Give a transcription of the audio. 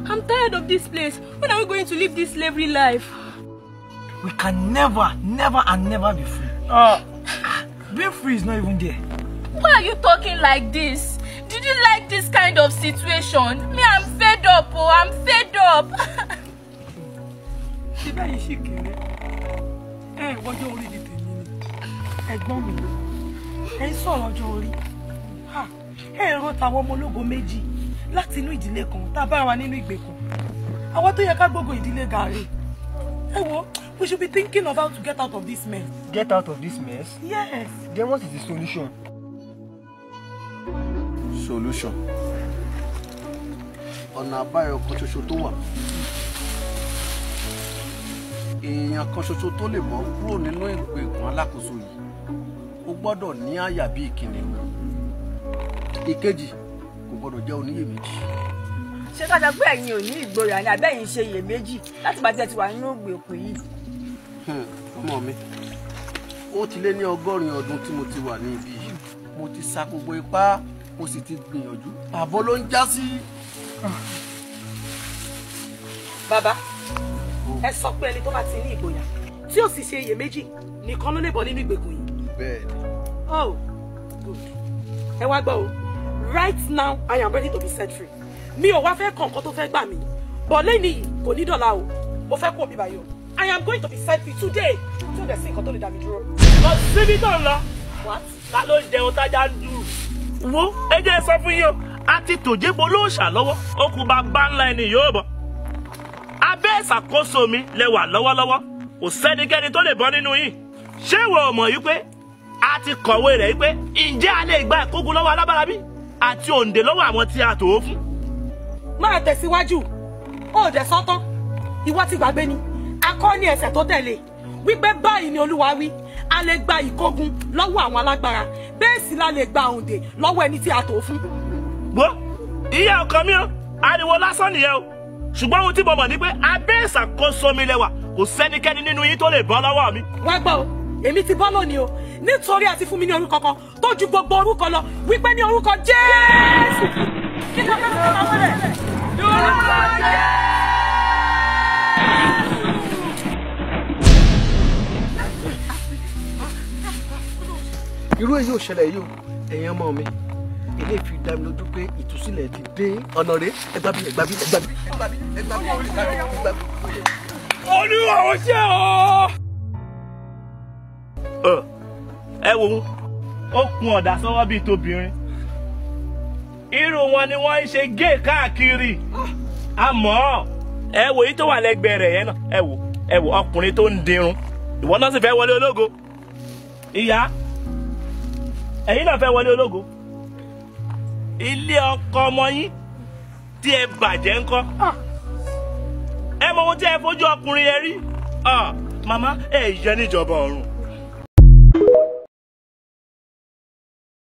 I'm tired of this place. When are we going to live this slavery life? We can never be free. Being free is not even there. Why are you talking like this? Did you like this kind of situation? Me, I'm fed up, oh, I'm fed up. Láti inú ìdílé kan tá bá wa nínú ìgbèkùn. Àwọn tó yẹ ká gbógo ìdílé gàrí. We should be thinking of how to get out of this mess. Get out of this mess? Yes. Then what is the solution? Solution. Ọ̀nà àbáyọ kan ṣoṣo tó wà. Èèyàn kan ṣoṣo tó lè bọ́ kúrò nínú ìgbèkùn alákòóso yìí. Ó gbọ́dọ̀ ní àyà bí ìkìnnìún. Ìkejì kò gbọ́dọ̀ jẹ́ oníyèméjì. Ṣé ká sọ pé ẹ̀yin ò ní ìgboyà ni àbẹ́yìn ṣe iyèméjì láti bá tẹ́ ti wà nínú ìgbèkùn yìí? Ọmọ mi, ó ti lé ní 100 ọdún tí mo ti wà ní ibi yìí. Mo ti sa gbogbo ipá, mo sì ti gbìyànjú. Àbọ̀ ló ń já sí. Bàbá, ẹ sọ pé ẹni tó bá ti ní ìgboyà tí ó sì ṣe iyèméjì nìkan ló lè bọ́ nínú ìgbèkùn yìí. Bẹ́ẹ̀ni. Oh, good. Ẹ wá gbọ́ o. Right now, I am ready to be set free. Mi ò wá fẹ́ kàn nǹkan tó fẹ́ gbà mí. But lẹ́ni yìí kò ní dọ̀la o. Mo fẹ́ kó mi báyọ̀. I am going to be set free today. Tí ó dẹ̀ sí nǹkan tó lè dá mi dúró. Lọ síbi tó ń lọ. What? Ta ló jẹun tájà ń dùn? Wo ẹ jẹ́ sọ fún yín o. A ti tòjébo ló ṣà lọ́wọ́. Ó kú bàbá ńlá ẹni yóò bọ̀. Abẹ́ ìṣàkóso mi lẹ wà lọ́wọ́lọ́wọ́. Kò sẹ́nikẹ́ni tó lè bọ́ nínú yín. Ṣé ìwọ ò mọ̀ yí pé a ti kọ̀wé rẹ̀ yí pé ǹjẹ́ a lè gba ìkógun lọ́wọ́ alábára bí? Àti òǹdè lọ́wọ́ àwọn tí a tò ó fún. Máa tẹ̀síwájú. Ó dẹ̀ sọ́tán. Ìwọ ti gbàgbé ni. Akọ́ ní ẹsẹ̀ tó tẹ̀lé. Wípé báyìí ni Olúwa wí. A lè gba ìkógun lọ́wọ́ àwọn alágbára. Bẹ́ẹ̀ sì la lè gba òǹdè lọ́wọ́ ẹni tí a tò ó fún. Gbọ́, ìyá ọkọ mi o, ariwo lásán nìyẹn o. Ṣùgbọ́n ohun tí mo mọ̀ ni pé abẹ́ ìṣàkóso mi lẹ́wà. Kò sẹ́nikẹ́ni nínú yín tó lè bọ́ lọ́wọ́ mi. Wá gbọ́ o, èmi ti bọ́ lónìí o. Nítorí a ti fún mi ní orúkọ kan tó ju gbogbo orúkọ lọ. Wípé ní orúkọ Jésù. Kí ló fẹ́ fún ọmọ rẹ̀? Orúkọ Jésù. Irú èyí ò ṣẹlẹ̀ yìí o, ẹ̀yin ọmọ mi. Ilé fi dá mi lójú pé ìtúsílẹ̀ ti dé. Ọ̀nà rẹ̀ ẹ gbà bí. Olúwa ò ṣe o. Ẹ wo ó kun ọ̀dà sọ́wọ́ bíi tóbìnrin. Irú wọn ni wọ́n ń ṣe gé káàkiri. Àmọ́ ẹ wo èyí tó wà lẹ́gbẹ̀ẹ́ rẹ̀ yẹn náà. Ẹ wo ọkùnrin tó ń dirun. Ìwọ náà sì fẹ́ wọlé ológo. Ìyá, ẹ̀yin náà fẹ́ wọlé ológo. Ilé ọkọ ọmọ yín tí ẹ bàjẹ́ ńkọ́. Ẹ mọ ohun tí ẹ fojú ọkùnrin yẹn rí. Màmá ẹ yẹ níjọba ọ̀run.